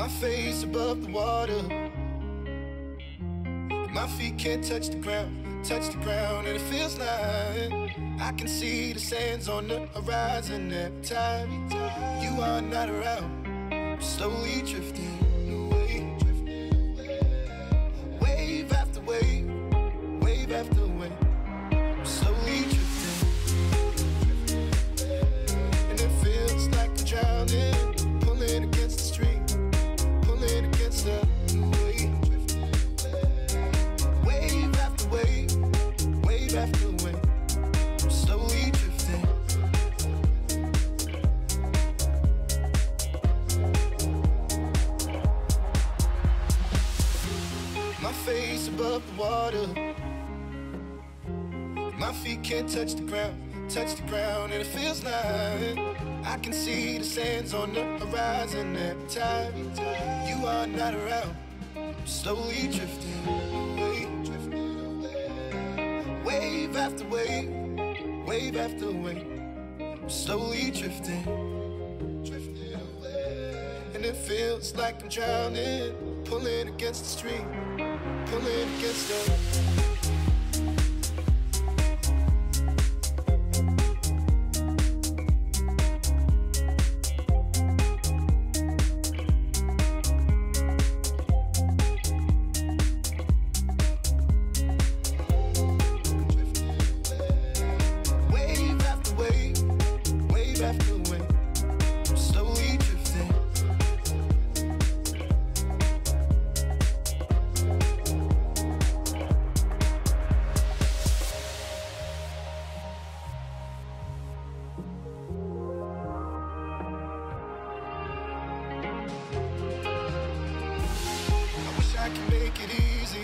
My face above the water, my feet can't touch the ground, and it feels like I can see the sands on the horizon every time you are not around. I'm slowly drifting away, wave after wave, wave after wave. I'm slowly drifting, and it feels like I'm drowning, pulling against the stream, pulling against the wave. Wave after wave, wave after wave. I'm slowly drifting. My face above the water, my feet can't touch the ground, and it feels like I can see the sands on the horizon every time you are not around. I'm slowly drifting away, wave after wave, wave after wave. I'm slowly drifting, and it feels like I'm drowning, pulling against the stream, pulling against the. I can make it easy,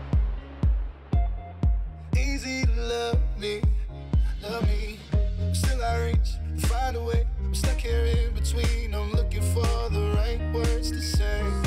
easy to love me, love me. Still I reach, find a way. I'm stuck here in between. I'm looking for the right words to say.